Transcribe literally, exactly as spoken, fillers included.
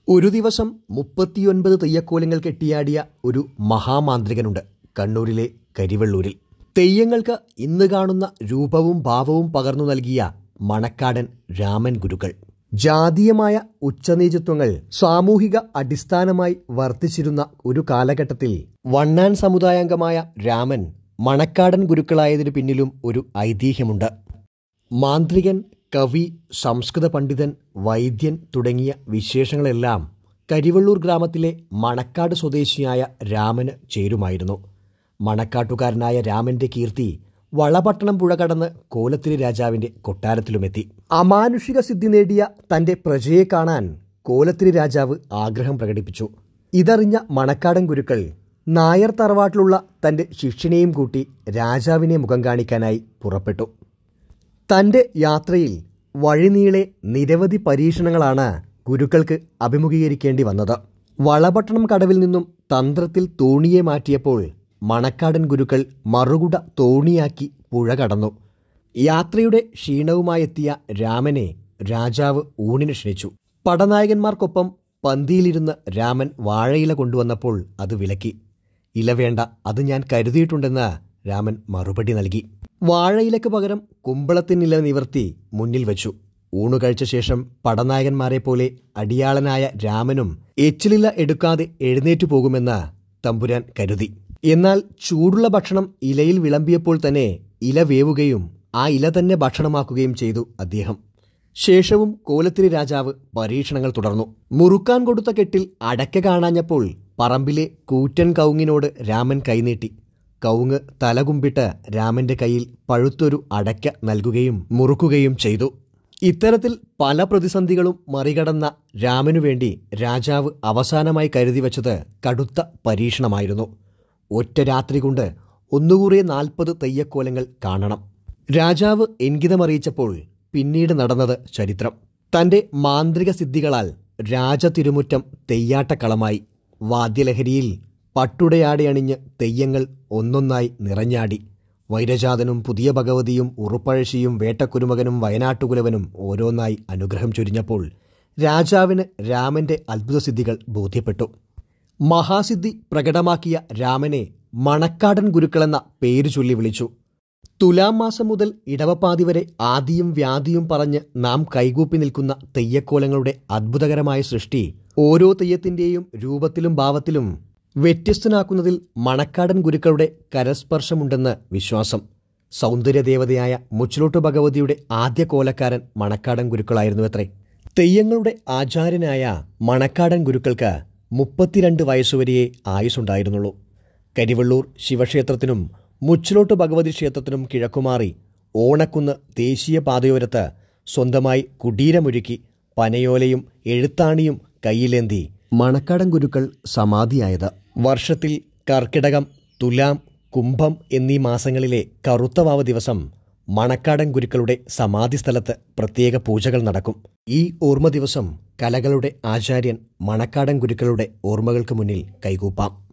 ഒരു ദിവസം മുപ്പത്തിയൊൻപത് തെയ്യക്കോലങ്ങൾ കെട്ടിയാടിയ ഒരു മഹാമാന്ത്രികനുണ്ട് കണ്ണൂരിലെ കരിവെള്ളൂരിൽ. തെയ്യങ്ങൾക്ക് ഇന്ന് കാണുന്ന രൂപവും ഭാവവും പകർന്നു നൽകിയ മണക്കാടൻ രാമൻ ഗുരുക്കൾ. ജാതീയമായ ഉച്ചനീചത്വങ്ങൾ സാമൂഹിക അടിസ്ഥാനമായി വർത്തിച്ചിരുന്ന ഒരു കാലഘട്ടത്തിൽ വണ്ണാൻ സമുദായാംഗമായ രാമൻ മണക്കാടൻ ഗുരുക്കളായതിനു പിന്നിലും ഒരു ഐതിഹ്യമുണ്ട്. മാന്ത്രികൻ, കവി, സംസ്കൃത പണ്ഡിതൻ, വൈദ്യൻ തുടങ്ങിയ വിശേഷങ്ങളെല്ലാം കരിവെള്ളൂർ ഗ്രാമത്തിലെ മണക്കാട് സ്വദേശിയായ രാമന് ചേരുമായിരുന്നു. മണക്കാട്ടുകാരനായ രാമന്റെ കീർത്തി വളപട്ടണം പുഴ കടന്ന് കോലത്തിരി രാജാവിന്റെ കൊട്ടാരത്തിലുമെത്തി. അമാനുഷിക സിദ്ധി നേടിയ തന്റെ പ്രജയെ കാണാൻ കോലത്തിരി രാജാവ് ആഗ്രഹം പ്രകടിപ്പിച്ചു. ഇതറിഞ്ഞ മണക്കാടൻ ഗുരുക്കൾ നായർ തറവാട്ടിലുള്ള തന്റെ ശിഷ്യനെയും കൂട്ടി രാജാവിനെ മുഖം കാണിക്കാനായി പുറപ്പെട്ടു. തന്റെ യാത്രയിൽ വഴിനീളെ നിരവധി പരീക്ഷണങ്ങളാണ് ഗുരുക്കൾക്ക് അഭിമുഖീകരിക്കേണ്ടി വന്നത്. വളപട്ടണം കടവിൽ നിന്നും തന്ത്രത്തിൽ തോണിയെ മാറ്റിയപ്പോൾ മണക്കാടൻ ഗുരുക്കൾ മറുകുട തോണിയാക്കി പുഴ കടന്നു. യാത്രയുടെ ക്ഷീണവുമായെത്തിയ രാമനെ രാജാവ് ഊണിന് ക്ഷണിച്ചു. പടനായകന്മാർക്കൊപ്പം പന്തിയിലിരുന്ന് രാമൻ വാഴയില കൊണ്ടുവന്നപ്പോൾ അത് വിലക്കി. ഇല വേണ്ട, അത് ഞാൻ കരുതിയിട്ടുണ്ടെന്ന് രാമൻ മറുപടി നൽകി. വാഴയിലക്ക് പകരം കുമ്പളത്തിനില നിവർത്തി മുന്നിൽ വെച്ചു. ഊണു കഴിച്ച ശേഷം പടനായകന്മാരെ പോലെ അടിയാളനായ രാമനും എച്ചിലില എടുക്കാതെ എഴുന്നേറ്റു പോകുമെന്ന് തമ്പുരാൻ കരുതി. എന്നാൽ ചൂടുള്ള ഭക്ഷണം ഇലയിൽ വിളമ്പിയപ്പോൾ തന്നെ ഇല വേവുകയും ആ ഇല തന്നെ ഭക്ഷണമാക്കുകയും ചെയ്തു അദ്ദേഹം. ശേഷവും കോലത്തിരി രാജാവ് പരീക്ഷണങ്ങൾ തുടർന്നു. മുറുക്കാൻ കൊടുത്ത കെട്ടിൽ അടയ്ക്ക കാണാഞ്ഞപ്പോൾ പറമ്പിലെ കൂറ്റൻ കവുങ്ങിനോട് രാമൻ കൈനീട്ടി. കവുങ്ങ് തലകുമ്പിട്ട് രാമന്റെ കയ്യിൽ പഴുത്തൊരു അടയ്ക്ക നൽകുകയും മുറുക്കുകയും ചെയ്തു. ഇത്തരത്തിൽ പല പ്രതിസന്ധികളും മറികടന്ന രാമനു വേണ്ടി രാജാവ് അവസാനമായി കരുതി വച്ചത് കടുത്ത പരീക്ഷണമായിരുന്നു. ഒറ്റ രാത്രി കൊണ്ട് ഒന്നുകൂറെ നാൽപ്പത് തെയ്യക്കോലങ്ങൾ കാണണം. രാജാവ് ഇംഗിതമറിയിച്ചപ്പോൾ പിന്നീട് നടന്നത് ചരിത്രം. തന്റെ മാന്ത്രിക സിദ്ധികളാൽ രാജതിരുമുറ്റം തെയ്യാട്ടക്കളമായി. വാദ്യലഹരിയിൽ പട്ടുടയാടയണിഞ്ഞ് തെയ്യങ്ങൾ ഒന്നൊന്നായി നിറഞ്ഞാടി. വൈരജാതനും പുതിയ ഭഗവതിയും ഉറുപ്പഴശ്ശിയും വേട്ടക്കുരുമകനും വയനാട്ടുകുലവനും ഓരോന്നായി അനുഗ്രഹം ചൊരിഞ്ഞപ്പോൾ രാജാവിന് രാമന്റെ അത്ഭുതസിദ്ധികൾ ബോധ്യപ്പെട്ടു. മഹാസിദ്ധി പ്രകടമാക്കിയ രാമനെ മണക്കാടൻ ഗുരുക്കളെന്ന പേരു ചൊല്ലി വിളിച്ചു. തുലാം മാസം മുതൽ ഇടവപ്പാതി വരെ ആദിയും വ്യാധിയും പറഞ്ഞ് നാം കൈകൂപ്പി നിൽക്കുന്ന തെയ്യക്കോലങ്ങളുടെ അത്ഭുതകരമായ സൃഷ്ടി ഓരോ തെയ്യത്തിന്റെയും രൂപത്തിലും ഭാവത്തിലും വ്യത്യസ്തനാക്കുന്നതിൽ മണക്കാടൻ ഗുരുക്കളുടെ കരസ്പർശമുണ്ടെന്ന് വിശ്വാസം. സൗന്ദര്യദേവതയായ മുച്ചിലോട്ട് ഭഗവതിയുടെ ആദ്യ കോലക്കാരൻ മണക്കാടൻ ഗുരുക്കളായിരുന്നുവത്രേ. തെയ്യങ്ങളുടെ ആചാര്യനായ മണക്കാടൻ ഗുരുക്കൾക്ക് മുപ്പത്തിരണ്ട് വയസ്സുവരെയേ ആയുസ്സുണ്ടായിരുന്നുള്ളൂ. കരിവെള്ളൂർ ശിവക്ഷേത്രത്തിനും മുച്ചിലോട്ട് ഭഗവതി ക്ഷേത്രത്തിനും കിഴക്കുമാറി ഓണക്കുന്ന് ദേശീയ പാതയോരത്ത് സ്വന്തമായി കുടീരമൊരുക്കി പനയോലയും എഴുത്താണിയും കയ്യിലേന്തി മണക്കാടൻ ഗുരുക്കൾ സമാധിയായത്. വർഷത്തിൽ കർക്കിടകം, തുലാം, കുംഭം എന്നീ മാസങ്ങളിലെ കറുത്തവാവ് ദിവസം മണക്കാടൻ ഗുരുക്കളുടെ സമാധി സ്ഥലത്ത് പ്രത്യേക പൂജകൾ നടക്കും. ഈ ഓർമ്മ ദിവസം കലകളുടെ ആചാര്യൻ മണക്കാടൻ ഗുരുക്കളുടെ ഓർമ്മകൾക്ക് മുന്നിൽ കൈകൂപ്പാം.